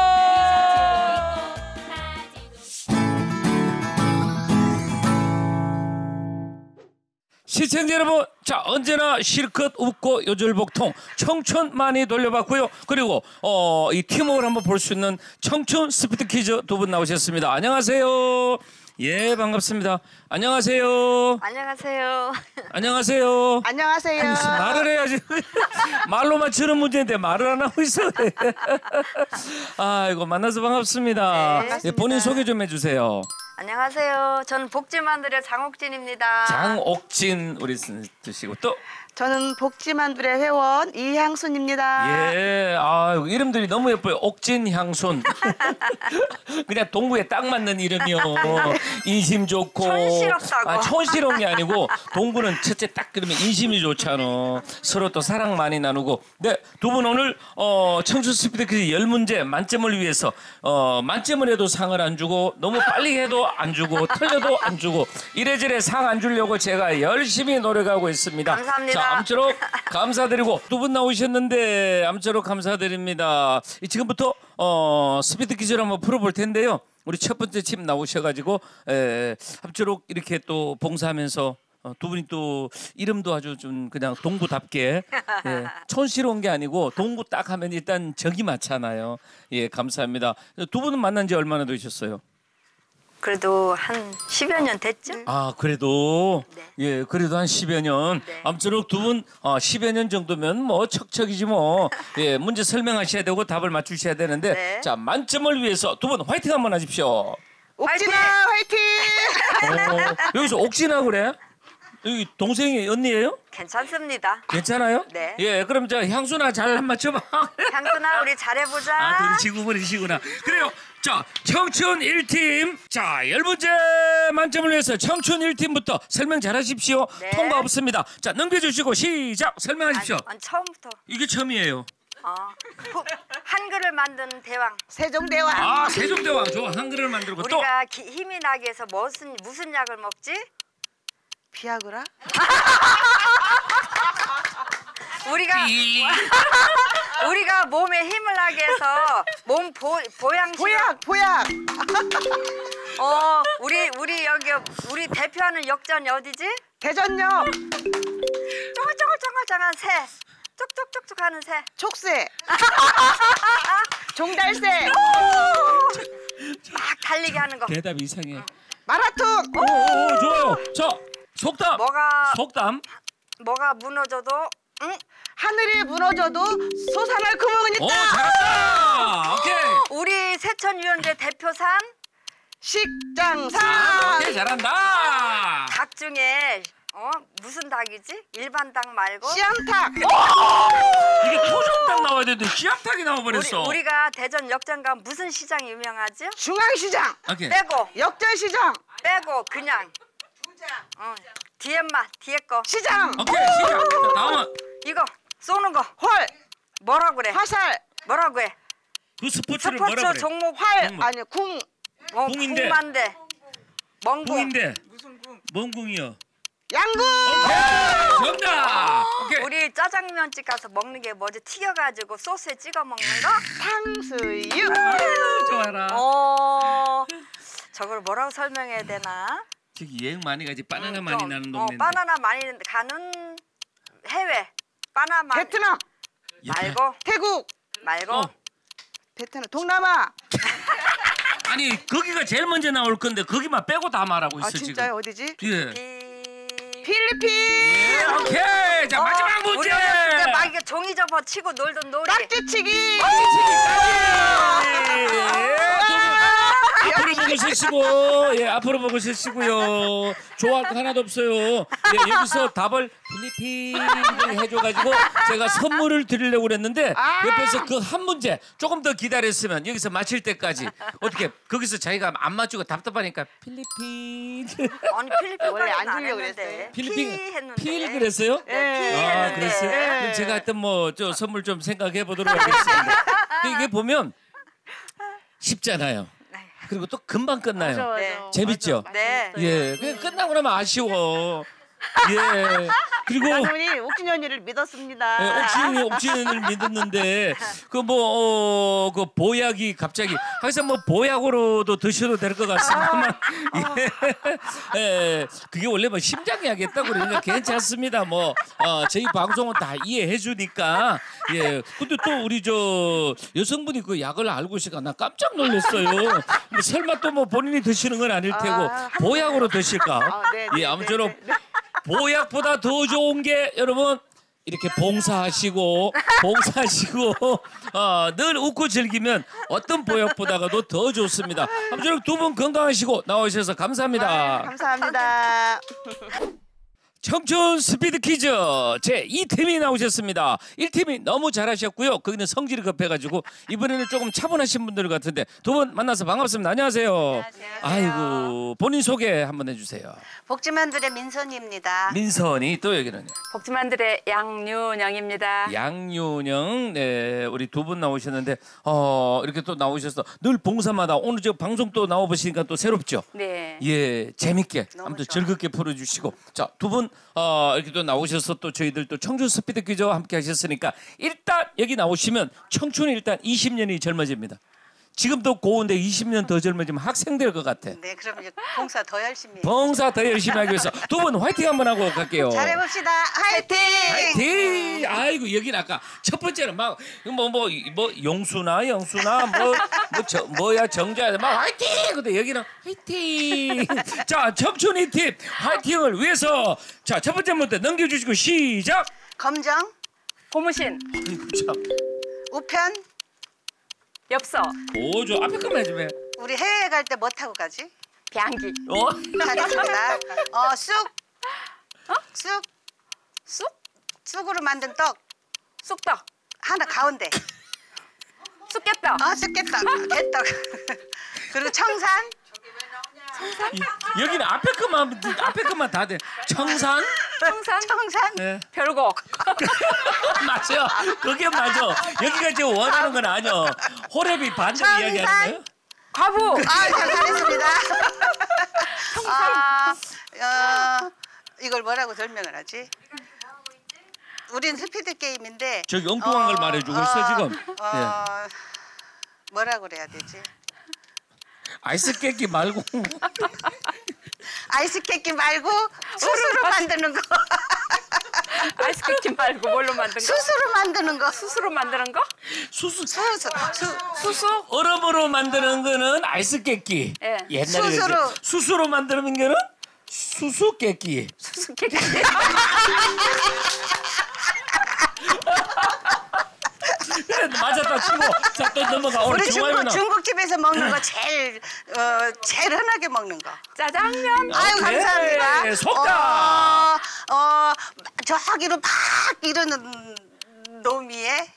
시청자 여러분, 자 언제나 실컷 웃고 요절복통 청춘 많이 돌려봤고요. 그리고 어, 이 팀워크를 한번 볼 수 있는 청춘 스피드 퀴즈 두 분 나오셨습니다. 안녕하세요. 예, 반갑습니다. 안녕하세요. 안녕하세요. 안녕하세요. 안녕하세요. 말을 해야지. 말로만 치는 문제인데 말을 안 하고 있어. 아이고 만나서 반갑습니다. 네, 예, 본인 소개 좀 해주세요. 안녕하세요. 저는 복지만들의 장옥진입니다. 장옥진 우리 드시고 또 저는 복지만두의 회원 이향순입니다. 예, 아 이름들이 너무 예뻐요. 옥진 향순. 그냥 동구에 딱 맞는 이름이요. 인심 좋고. 촌스럽다고. 아, 촌스러운 게 아니고 동구는 첫째 딱 그러면 인심이 좋잖아. 서로 또 사랑 많이 나누고. 네, 두 분 오늘 어, 청춘 스피드 퀴즈 열 문제 만점을 위해서 어, 만점을 해도 상을 안 주고 너무 빨리 해도 안 주고 틀려도 안 주고 이래저래 상 안 주려고 제가 열심히 노력하고 있습니다. 감사합니다. 자, 아무쪼록 감사드리고 두 분 나오셨는데 아무쪼록 감사드립니다. 이 지금부터 어, 스피드 퀴즈를 한번 풀어볼 텐데요. 우리 첫 번째 팀 나오셔가지고 에, 아무쪼록 이렇게 또 봉사하면서 어, 두 분이 또 이름도 아주 좀 그냥 동구답게 예, 촌스러운 게 아니고 동구 딱 하면 일단 적이 많잖아요. 예, 감사합니다. 두 분은 만난 지 얼마나 되셨어요? 그래도 한 십여 년 됐죠? 아 그래도 네. 예 그래도 한 십여 년 네. 아무쪼록 두 분 어, 십여 년 정도면 뭐 척척이지 뭐 예 문제 설명하셔야 되고 답을 맞추셔야 되는데 네. 자 만점을 위해서 두 분 화이팅 한번 하십시오. 옥진아 화이팅! 어, 여기서 옥진아 그래? 여기 동생이 언니예요? 괜찮습니다. 괜찮아요? 네. 예 그럼 저 향순아 잘 한 맞춰봐. 향순아 우리 잘해보자. 아, 둘이 지구버리시구나. 그래요. 자, 청춘 일 팀. 자, 열 문제 만점을 위해서 청춘 일 팀부터 설명 잘하십시오. 네. 통과 없습니다. 자, 넘겨주시고 시작. 설명하십시오. 아니, 아니, 처음부터 이게 처음이에요. 어, 후, 한글을 만든 대왕. 세종대왕. 아, 세종대왕. 좋아. 한글을 만들고 또. 우리가 기, 힘이 나기 위해서 무슨 무슨 약을 먹지? 비아그라? 우리가 우리가 몸에 힘을 나게 해서 몸 보, 보양 보약 보약. 어 우리 우리 여기 우리 대표하는 역전이 어디지? 대전역. 쫑글쫑글쫑글쫑글한 새. 쭉쭉쭉쭉 하는 새. 촉새. 종달새. 막 달리게 하는 거. 대답이 이상해. 마라톤. 오, 오, 좋아요. 자, 속담. 뭐가 속담. 뭐가 무너져도 응? 하늘이 무너져도 솟아날 구멍은 오, 있다. 잘한다. 오케이. 우리 세천위원회 대표산 식장산. 오케이, 잘한다. 닭 중에 어 무슨 닭이지? 일반 닭 말고 씨암탉. 이게 토종닭 나와야 되는데 씨암탉이 우리, 나와버렸어. 우리가 대전 역전 가면 무슨 시장이 유명하지? 중앙시장. 오케이. 빼고 역전시장. 빼고 그냥 어, 뒤에만 뒤에 거 시장. 오케이, 시작. 자, 다음은 이거 쏘는 거 활. 뭐라 그래? 화살. 뭐라고 해? 그 스포츠를 스포츠 뭐라 그래? 종목 활. 종목. 아니 궁. 어, 궁인데. 궁만데 멍궁 궁인데. 무슨 궁? 뭔 궁이요? 양궁. 오케이, 정답. 오케이. 우리 짜장면집 가서 먹는 게 뭐지? 튀겨가지고 소스에 찍어 먹는 거? 탕수육. 아유, 좋아라. 어 저걸 뭐라고 설명해야 되나? 저기 여행 많이 가지 바나나 음, 많이 좀, 나는 어, 동네인데. 바나나 많이 가는 해외 바나나 베트남. 말고 태국. 말고 어. 베트남. 동남아. 아니 거기가 제일 먼저 나올 건데 거기만 빼고 다 말하고 있어 아 진짜요? 어디지? 지금. 예. 비... 필리핀. 예, 오케이. 자, 마지막 어, 문제. 우리 어렸을 때 막 이게 종이 접어 치고 놀던 놀이. 딱지치기. 앞으로 보고 서시고, 예, 앞으로 보고 서시고요. 좋아할 거 하나도 없어요. 예, 여기서 답을 필리핀을 해줘가지고 제가 선물을 드리려고 그랬는데 아. 옆에서 그 한 문제 조금 더 기다렸으면 여기서 마칠 때까지 어떻게 거기서 자기가 안 맞추고 답답하니까 필리핀. 아니 필리핀 원래 안 안 주려고 했는데. 그랬어요. 필리핀 피 했는데. 필 그랬어요? 네, 피 예. 아, 했는데. 그랬어요? 네. 그럼 제가 하여튼 뭐 저 선물 좀 생각해 보도록 하겠습니다. 근데 이게 보면 쉽잖아요. 그리고 또 금방 끝나요. 맞아, 맞아. 네. 재밌죠? 네. 예, 그냥 끝나고 나면 아쉬워. 예. 그리고 나는 우리 옥진 언니를 믿었습니다. 예, 옥진이 옥진을 믿었는데 그 뭐 어, 그 보약이 갑자기 항상 뭐 보약으로도 드셔도 될 것 같습니다만 예. 예, 그게 원래 뭐 심장약이었다고 그러니까 괜찮습니다. 뭐 어, 저희 방송은 다 이해해 주니까 예. 근데 또 우리 저 여성분이 그 약을 알고 있으니까 나 깜짝 놀랐어요. 뭐 설마 또 뭐 본인이 드시는 건 아닐 테고 아, 보약으로 드실까? 아, 네, 네, 예, 아무쪼록 네, 네. 보약보다 더 좋은 게 여러분 이렇게 봉사하시고 봉사하시고 어, 늘 웃고 즐기면 어떤 보약보다가도 더 좋습니다. 아무쪼록 두 분 건강하시고 나오셔서 감사합니다. 감사합니다. 청춘 스피드 퀴즈 제이 팀이 나오셨습니다. 일 팀이 너무 잘하셨고요. 거기는 성질이 급해가지고 이번에는 조금 차분하신 분들 같은데 두 분 만나서 반갑습니다. 안녕하세요. 안녕하세요. 아이고 본인 소개 한번 해주세요. 복지만들의 민선입니다. 민선이 또 여기는 복지만들의 양윤영입니다. 양윤영 네 우리 두 분 나오셨는데 어 이렇게 또 나오셔서 늘 봉사마다 오늘 저 방송 또 나와보시니까 또 새롭죠. 네. 예 재밌게 아무튼 좋아요. 즐겁게 풀어주시고 자 두 분 어, 이렇게 또 나오셔서 또 저희들 또 청춘 스피드 퀴즈와 함께 하셨으니까 일단 여기 나오시면 청춘이 일단 이십 년이 젊어집니다. 지금도 고운데 이십 년 더 젊어지면 학생 될 것 같아. 네, 그럼 이제 봉사 더 열심히. 봉사 더 열심히 하기 위해서 두 분 화이팅 한번 하고 갈게요. 잘해봅시다. 화이팅! 화이팅! 아이고 여기는 아까 첫 번째는 막 뭐 뭐 뭐 용수나 영수나 뭐 뭐 저 뭐야 정자야 막 화이팅! 근데 여기는 화이팅! 자 청춘이 팀 화이팅을 위해서 자 첫 번째 문제 넘겨주시고 시작. 검정, 고무신, 아이고 참. 우편. 엽서, 오저 앞에 것만 해주면. 우리 해외 갈 때 뭐 타고 가지? 비행기, 어? 잘했습니다. 어, 쑥. 어? 쑥. 쑥, 쑥으로 만든 떡. 쑥떡, 하나 가운데. 쑥개떡, 아, 쑥개떡. 개떡. 그리고 청산. 이- 여기는 앞에 것만 앞에 것만 다 돼. 청산. 청산, 청산. 네. 별곡, 맞죠? 그게 맞아. 여기가 지금 원하는 건 아니야. 호랩이 반대로 청산. 이야기하는 거예요? 과부, 아, 잘 잘했습니다. 아, 어, 이걸 뭐라고 설명을 하지? 우린 스피드 게임인데. 저기 엉뚱한 걸 말해주고 있어 지금. 어, 예. 뭐라고 그래야 되지? 아이스 깨끼 말고 아이스 케이크 말고 수수로 만드는 거. 아이스크림 말고 뭘로 만든 거? 수수로 만드는 거. 수수로 만드는 거? 수수 수수. 수. 수수, 얼음으로 만드는 거는 아이스 깨끼. 예. 옛날에 수수로. 그랬지. 수수로 만드는 거는 수수 깨끼. 수수 케이크. 그래 맞았다 치고 자 또 넘어가. 오늘 우리 중화요 중국 나. 중국집에서 먹는 거 제일 어 제일 흔하게 먹는 거. 짜장면, 아유 오케이. 감사합니다. 속다. 어, 어 저기로 막 이러는 놈이에.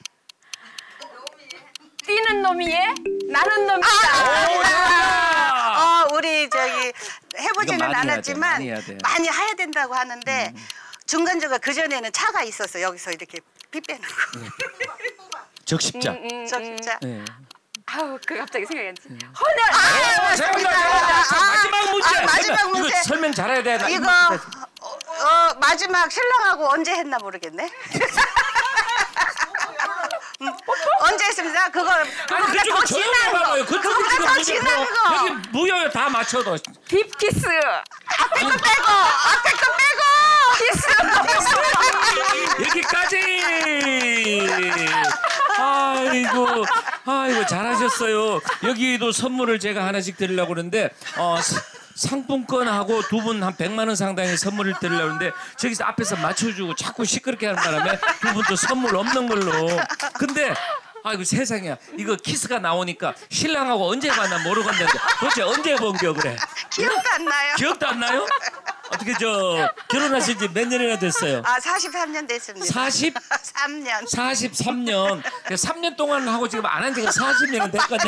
뛰는 놈이에 나는 놈이다. 오, 잘한다. 어 우리 저기 이거 해보지는 많이 해야 돼, 않았지만 많이 해야 돼. 많이 해야 된다고 하는데 중간중간 그 전에는 차가 있었어. 여기서 이렇게 피 빼는 거. 적십자. 음, 음, 저 음. 진짜. 네. 아우 그 갑자기 생각이 안 나. 음. 헌혈. 아, 자, 맞습니다. 자, 아, 마지막 문제. 아, 마지막 설명. 문제. 이거 설명 잘해야 돼. 나 이거 어, 어, 마지막 신랑하고 언제 했나 모르겠네. 음, 언제 했습니다. 그거 아니 그거보다 그쪽은 더 조용히 진한 거. 해봐요. 그쪽은 그거보다 지금 더 문제 진한 뭐, 거. 여기 무효요 다 맞춰도. 딥키스. 앞에 거 빼고 앞에 거 빼고. 여기까지. 아이고, 아이고 잘하셨어요. 여기도 선물을 제가 하나씩 드리려고 그러는데 어, 사- 상품권하고 두 분 한 백만 원 상당의 선물을 드리려고 하는데 저기서 앞에서 맞춰주고 자꾸 시끄럽게 하는 바람에 두 분도 선물 없는 걸로. 근데 아이고 세상에 이거 키스가 나오니까 신랑하고 언제 만나 모르겠는데 도대체 언제 본 겨 그래? 기억도 안 나요. 기억도 안 나요? 어떻게 저 결혼하신 지 몇 년이나 됐어요? 아 사십삼 년 됐습니다. 사십삼 년. 사십삼 년. 삼 년 동안 하고 지금 안 한 지가 사십 년은 됐거든요.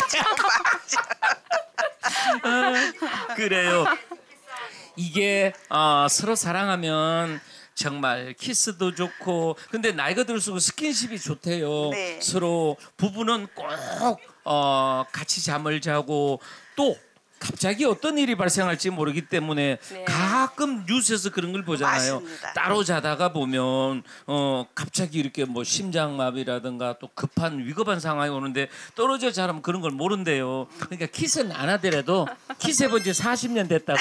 아, 그래요. 이게 어, 서로 사랑하면 정말 키스도 좋고 근데 나이가 들수록 스킨십이 좋대요. 네. 서로 부부는 꼭 어, 같이 잠을 자고 또 갑자기 어떤 일이 발생할지 모르기 때문에 네. 가끔 뉴스에서 그런 걸 보잖아요. 맞습니다. 따로 자다가 보면 어 갑자기 이렇게 뭐 심장마비라든가 또 급한 위급한 상황이 오는데 떨어져 자라면 그런 걸 모른대요. 그러니까 키스는 안 하더라도 키스 해본 지 사십 년 됐다고.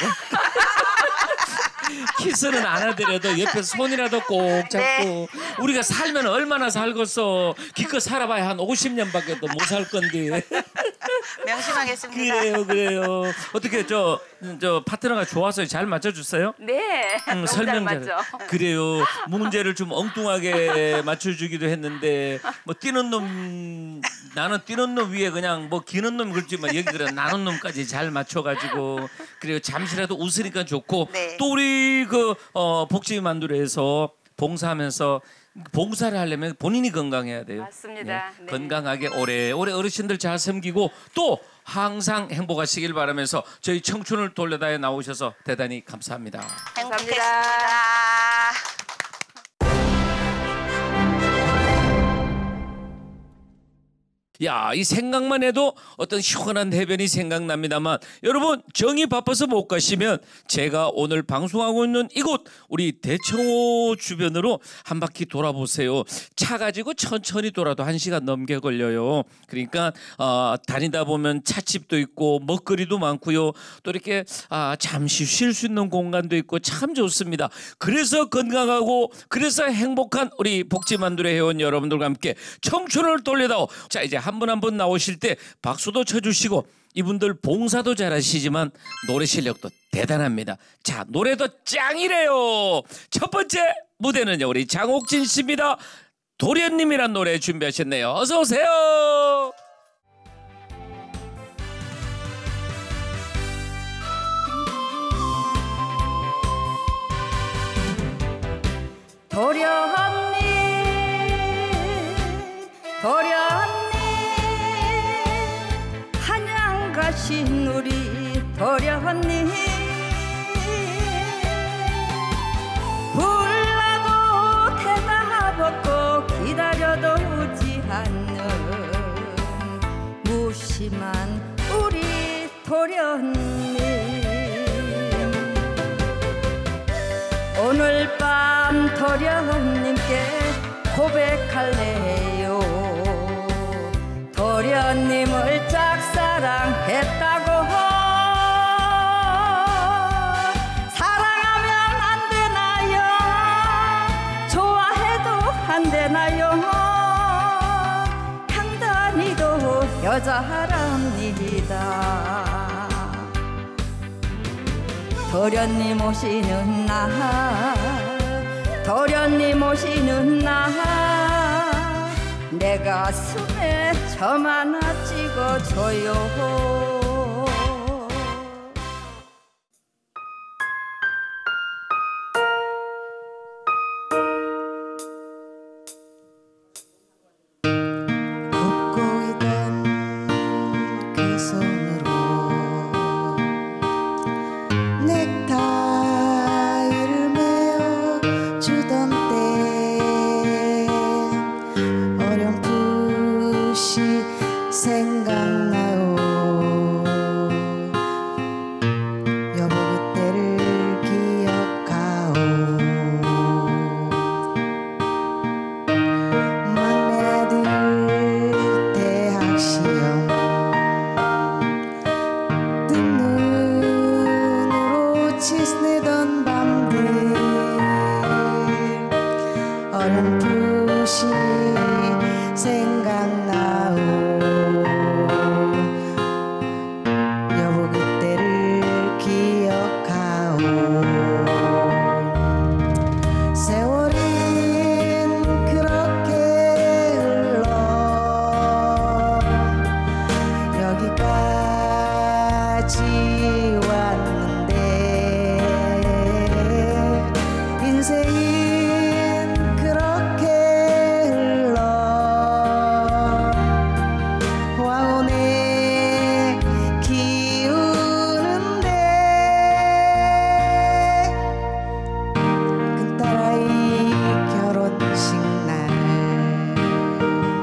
키스는 안 하더라도 옆에 손이라도 꼭 잡고 네. 우리가 살면 얼마나 살겠어. 기껏 살아봐야 한 오십 년밖에 또 못 살 건데. 명심하겠습니다. 그래요, 그래요. 어떻게 저, 저 파트너가 좋아서 잘 맞춰줬어요? 네. 음, 너무 설명 잘 잘. 맞죠. 그래요. 문제를 좀 엉뚱하게 맞춰주기도 했는데 뭐 뛰는 놈 나는 뛰는 놈 위에 그냥 뭐 기는 놈 그렇지만 여기 그래 나는 놈까지 잘 맞춰가지고 그래요. 잠시라도 웃으니까 좋고 네. 또 우리 그 어, 복지만두에서 봉사하면서 봉사를 하려면 본인이 건강해야 돼요. 맞습니다. 네. 네. 건강하게 오래오래 어르신들 잘 섬기고 또 항상 행복하시길 바라면서 저희 청춘을 돌려다에 나오셔서 대단히 감사합니다. 행복했습니다. 야, 이 생각만 해도 어떤 시원한 해변이 생각납니다만 여러분 정이 바빠서 못 가시면 제가 오늘 방송하고 있는 이곳 우리 대청호 주변으로 한 바퀴 돌아보세요. 차 가지고 천천히 돌아도 한 시간 넘게 걸려요. 그러니까 어, 다니다 보면 찻집도 있고 먹거리도 많고요. 또 이렇게 아, 잠시 쉴 수 있는 공간도 있고 참 좋습니다. 그래서 건강하고 그래서 행복한 우리 복지만두의 회원 여러분들과 함께 청춘을 돌려다오. 자, 이제 한 분 한 분 나오실 때 박수도 쳐주시고 이분들 봉사도 잘하시지만 노래 실력도 대단합니다. 자, 노래도 짱이래요. 첫 번째 무대는요 우리 장옥진 씨입니다. 도련님이란 노래 준비하셨네요. 어서 오세요. 도련님 도련님 한양 가신 우리 도련님 불러도 대답 없고 기다려도 오지 않는 무심한 우리 도련님 오늘 밤 도련님께 고백할래요. 도련님을 짝사랑했다고 사랑하면 안 되나요? 좋아해도 안 되나요? 향단이도 여자랍니다. 도련님 오시는 날 도련님 오시는 날 내 가슴에 점 하나 찍어줘요.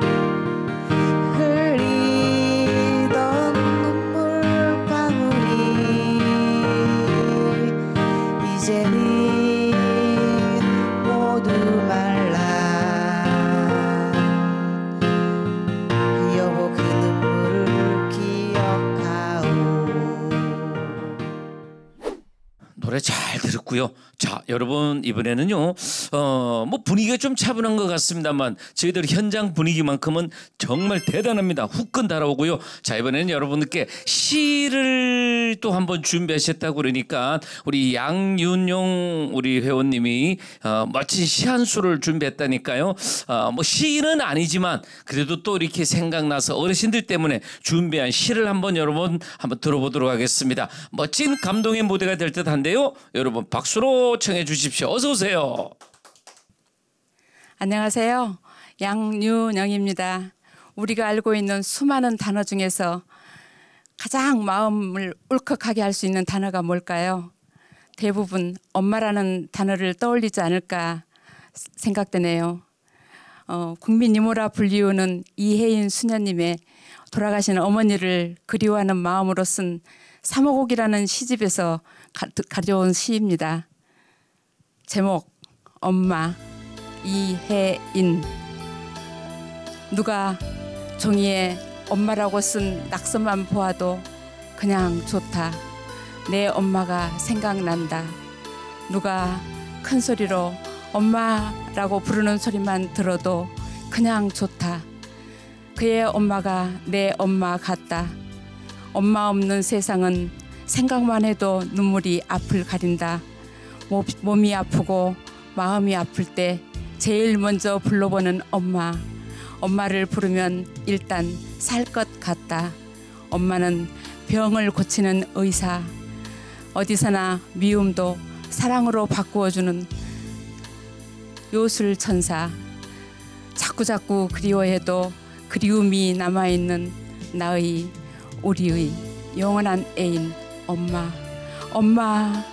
흘리던 눈물 방울이 있고요. 자, 여러분 이번에는요. 어, 뭐 분위기가 좀 차분한 것 같습니다만 저희들 현장 분위기만큼은 정말 대단합니다. 후끈 달아오고요. 자, 이번에는 여러분들께 시를 또 한번 준비하셨다고 그러니까 우리 양윤용 우리 회원님이 어, 멋진 시 한 수를 준비했다니까요. 어, 뭐 시는 아니지만 그래도 또 이렇게 생각나서 어르신들 때문에 준비한 시를 한번 여러분 한번 들어보도록 하겠습니다. 멋진 감동의 무대가 될 듯한데요. 여러분 박수로 청해 주십시오. 어서 오세요. 안녕하세요. 양윤영입니다. 우리가 알고 있는 수많은 단어 중에서 가장 마음을 울컥하게 할 수 있는 단어가 뭘까요? 대부분 엄마라는 단어를 떠올리지 않을까 생각되네요. 어, 국민 이모라 불리우는 이혜인 수녀님의 돌아가신 어머니를 그리워하는 마음으로 쓴 사모곡이라는 시집에서 가, 가져온 시입니다. 제목 엄마 이혜인. 누가 종이에 엄마라고 쓴 낙서만 보아도 그냥 좋다. 내 엄마가 생각난다. 누가 큰 소리로 엄마라고 부르는 소리만 들어도 그냥 좋다. 그의 엄마가 내 엄마 같다. 엄마 없는 세상은 생각만 해도 눈물이 앞을 가린다. 몸이 아프고 마음이 아플 때 제일 먼저 불러보는 엄마. 엄마를 부르면 일단 살 것 같다. 엄마는 병을 고치는 의사. 어디서나 미움도 사랑으로 바꾸어주는 요술 천사. 자꾸자꾸 그리워해도 그리움이 남아있는 나의 우리의 영원한 애인 엄마. 엄마.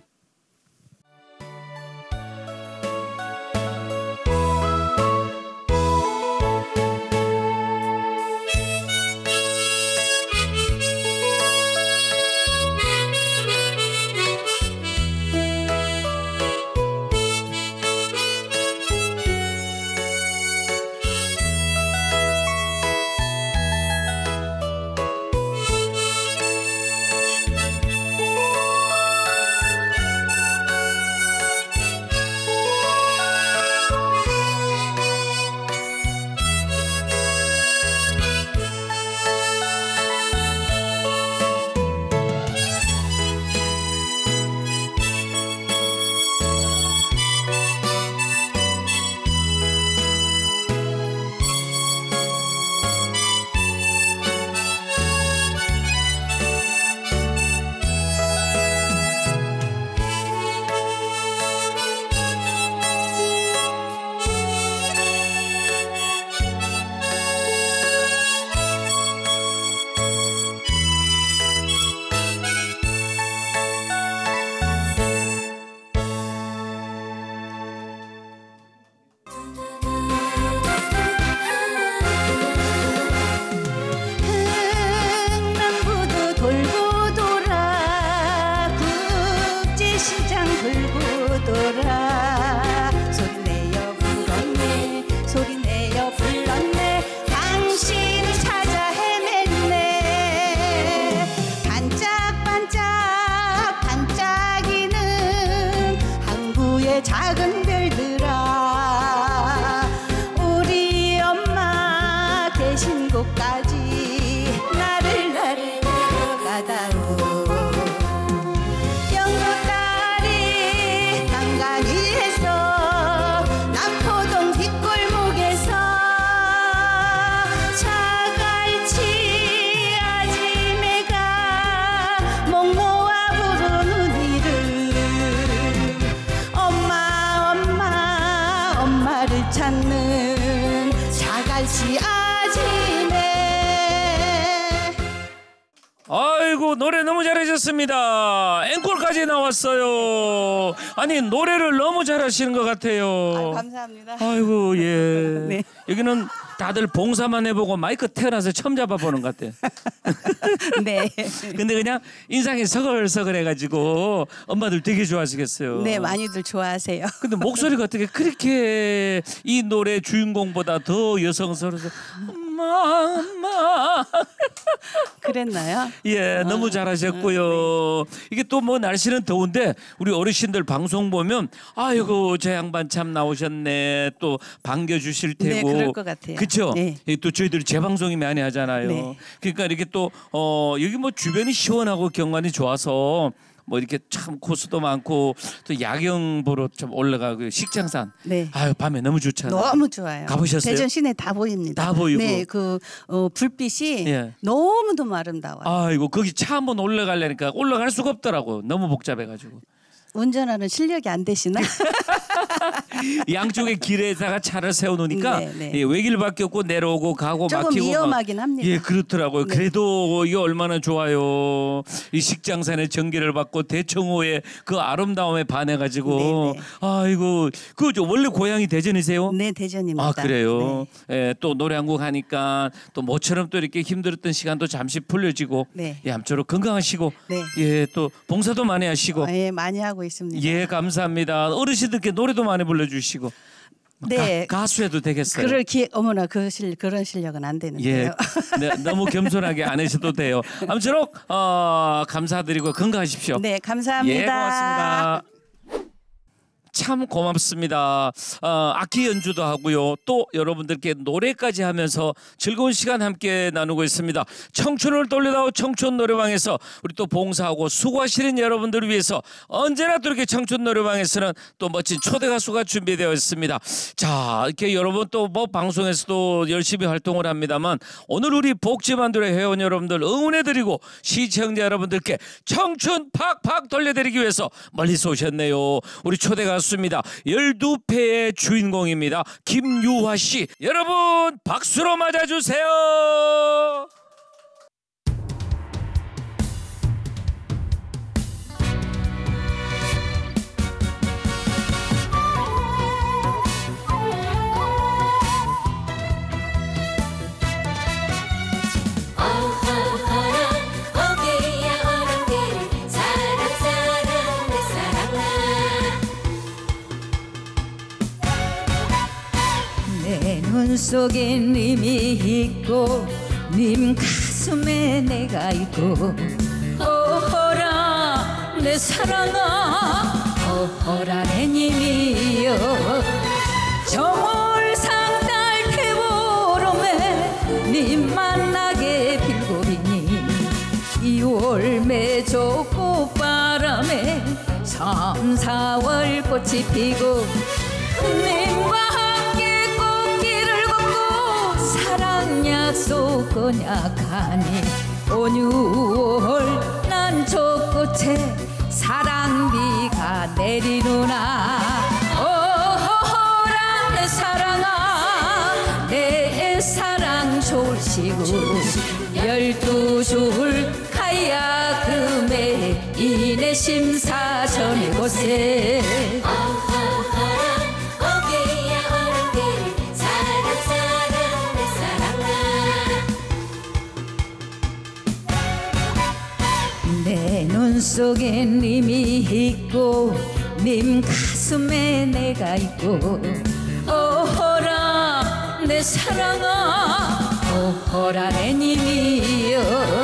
작은 별들아 우리 엄마 계신 곳까지 나를 나를 데려가다오. 영도딸이 한가위에서 남포동 뒷골목에서 자갈치 아지매가 목 놓아 부르는 이름 엄마를 찾는 자갈치 아지매. 아이고 노래 너무 잘하셨습니다. 앵콜까지 나왔어요. 아니 노래를 너무 잘하시는 것 같아요. 아유, 감사합니다. 아이고 예. 네. 여기는 다들 봉사만 해보고 마이크 태어나서 처음 잡아보는 것 같아. 네. 근데 그냥 인상이 서글서글해가지고 엄마들 되게 좋아하시겠어요. 네, 많이들 좋아하세요. 근데 목소리가 어떻게 그렇게 이 노래 주인공보다 더 여성스러워서 엄마 엄마 그랬나요? 예, 너무 잘하셨고요. 이게 또 뭐 날씨는 더운데 우리 어르신들 방송 보면 아이고 저 양반 참 나오셨네 또 반겨주실 테고. 네, 그럴 것 같아요. 그렇죠. 네. 또 저희들이 재방송이 많이 하잖아요. 네. 그러니까 이렇게 또 어, 여기 뭐 주변이 시원하고 경관이 좋아서. 뭐 이렇게 참 코스도 많고 또 야경 보러 좀 올라가고 식장산. 네. 아유 밤에 너무 좋잖아요. 너무 좋아요. 가보셨어요? 대전 시내 다 보입니다. 다 보이고. 네, 그 어, 불빛이 예. 너무 너무 아름다워요. 아이고 거기 차 한번 올라가려니까 올라갈 수가 없더라고. 너무 복잡해가지고. 운전하는 실력이 안 되시나? 양쪽에 길에다가 차를 세워놓으니까 네, 네. 예, 외길밖에 없고 내려오고 가고 조금 막히고 위험하긴 막. 합니다. 예, 그렇더라고요. 네. 그래도 이게 얼마나 좋아요. 이 식장산의 전기를 받고 대청호의 그 아름다움에 반해가지고 네, 네. 아이고 그 저 원래 고향이 대전이세요? 네, 대전입니다. 아 그래요. 예, 또 노래 한 곡 하니까 또 모처럼 또 이렇게 힘들었던 시간도 잠시 풀려지고 네. 예, 아무쪼록 건강하시고 네. 예, 또 봉사도 많이 하시고 네. 예, 많이 하고 있습니다. 예, 감사합니다. 어르신들께 노래도 많이 불러주시고 네. 가, 가수해도 되겠어요. 그럴 기회 어머나 그 실, 그런 실력은 안 되는데요. 예, 네, 너무 겸손하게 안 하셔도 돼요. 아무쪼록 어, 감사드리고 건강하십시오. 네, 감사합니다. 예, 고맙습니다. 참 고맙습니다. 어, 악기 연주도 하고요. 또 여러분들께 노래까지 하면서 즐거운 시간 함께 나누고 있습니다. 청춘을 돌려다오 청춘 노래방에서 우리 또 봉사하고 수고하시는 여러분들을 위해서 언제나 또 이렇게 청춘 노래방에서는 또 멋진 초대 가수가 준비되어 있습니다. 자, 이렇게 여러분 또 뭐 방송에서도 열심히 활동을 합니다만 오늘 우리 복지만두의 회원 여러분들 응원해드리고 시청자 여러분들께 청춘 팍팍 돌려드리기 위해서 멀리서 오셨네요. 우리 초대 가수 맞습니다. 열두 패의 주인공입니다. 김유화 씨. 여러분 박수로 맞아주세요. 내 눈 속에 님이 있고 님 가슴에 내가 있고 오호라 내 사랑아 오호라 내 님이여 정월상 달태 보름에 님 만나게 빌고리니 이월 매조 꽃바람에 삼, 사월 꽃이 피고 님과 약속 언약하니 오유월 난 족꽃에 사랑비가 내리누나 오호라 내 사랑아 내 사랑 졸시고 열두 줄 가야금에 이내 심사전의 곳에 내 눈 속에 님이 있고 님 가슴에 내가 있고 오호라 내 사랑아 오호라 내 님이여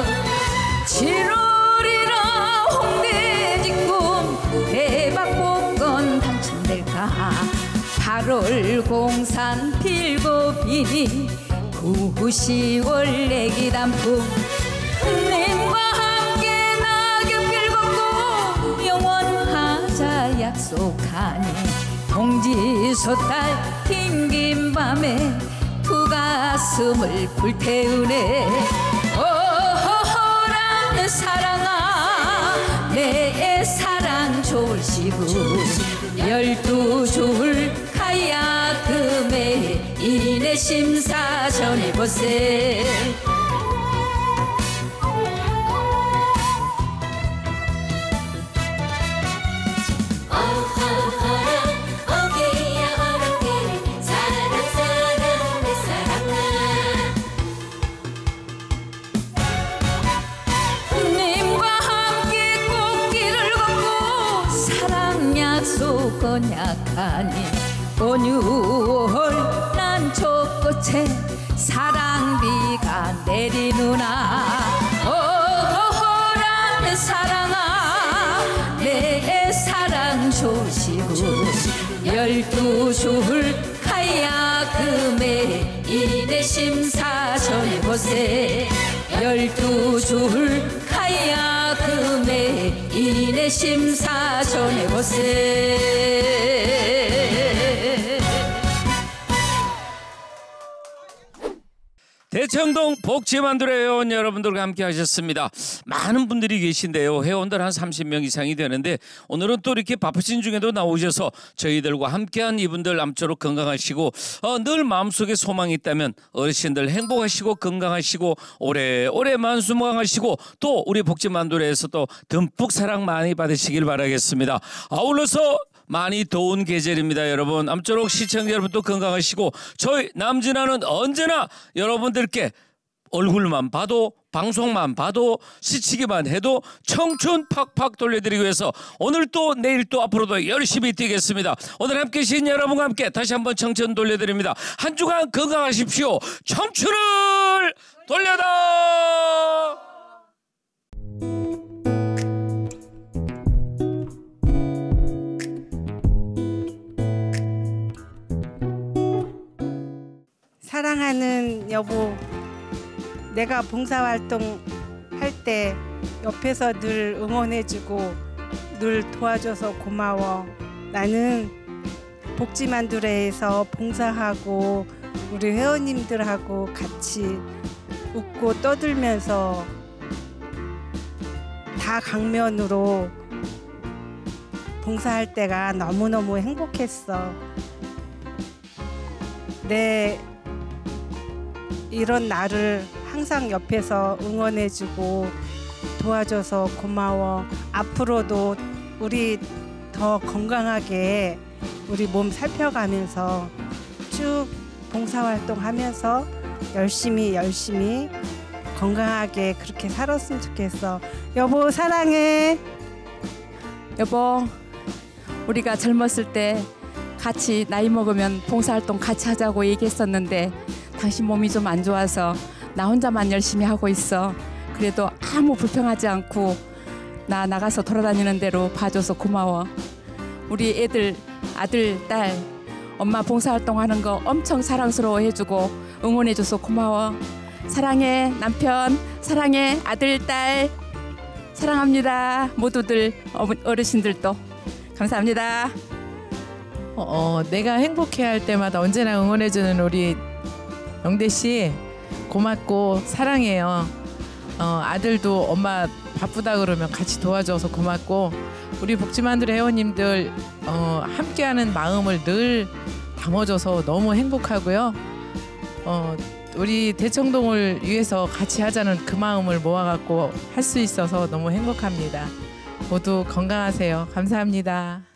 칠월이라 홍대 진군 대박복권 당첨될까 팔월 공산 필고 비니 구, 시월 애기 단풍 님과 약속하니 동지소탈 튕긴 밤에 두 가슴을 불태우네 오호호라 내 사랑아 내 사랑 졸시고 열두 줄 가야금에 이내 심사전의 곳에 약하니 온유월 난 족꽃에 사랑비가 내리누나 좋으시고 열두 줄 가야금에 인의 심사 전해보세 열두 줄 가야금에 인의 심사 전해보세. 대청동 복지만두의 회원 여러분들과 함께 하셨습니다. 많은 분들이 계신데요. 회원들 한 삼십 명 이상이 되는데 오늘은 또 이렇게 바쁘신 중에도 나오셔서 저희들과 함께한 이분들 아무쪼록 건강하시고 어, 늘 마음속에 소망이 있다면 어르신들 행복하시고 건강하시고 오래오래 만수무강하시고 또 우리 복지만두에서 또 듬뿍 사랑 많이 받으시길 바라겠습니다. 아울러서 많이 더운 계절입니다. 여러분 아무쪼록 시청자 여러분도 건강하시고 저희 남진아는 언제나 여러분들께 얼굴만 봐도 방송만 봐도 스치기만 해도 청춘 팍팍 돌려드리기 위해서 오늘 또 내일 또 앞으로도 열심히 뛰겠습니다. 오늘 함께 계신 여러분과 함께 다시 한번 청춘 돌려드립니다. 한 주간 건강하십시오. 청춘을 돌려다. 사랑하는 여보, 내가 봉사활동 할 때 옆에서 늘 응원해주고 늘 도와줘서 고마워. 나는 복지만두레에서 봉사하고 우리 회원님들하고 같이 웃고 떠들면서 다 강면으로 봉사할 때가 너무너무 행복했어. 내 이런 나를 항상 옆에서 응원해주고 도와줘서 고마워. 앞으로도 우리 더 건강하게 우리 몸 살펴가면서 쭉 봉사활동하면서 열심히 열심히 건강하게 그렇게 살았으면 좋겠어. 여보 사랑해. 여보, 우리가 젊었을 때 같이 나이 먹으면 봉사활동 같이 하자고 얘기했었는데 당신 몸이 좀 안 좋아서 나 혼자만 열심히 하고 있어. 그래도 아무 불평하지 않고 나 나가서 돌아다니는 대로 봐줘서 고마워. 우리 애들, 아들, 딸 엄마 봉사활동 하는 거 엄청 사랑스러워 해주고 응원해줘서 고마워. 사랑해 남편, 사랑해 아들, 딸. 사랑합니다. 모두들 어르신들도 감사합니다. 어, 어, 내가 행복해할 때마다 언제나 응원해주는 우리 영대 씨 고맙고 사랑해요. 어, 아들도 엄마 바쁘다 그러면 같이 도와줘서 고맙고 우리 복지만두 회원님들 어, 함께하는 마음을 늘 담아줘서 너무 행복하고요. 어, 우리 대청동을 위해서 같이 하자는 그 마음을 모아갖고 할 수 있어서 너무 행복합니다. 모두 건강하세요. 감사합니다.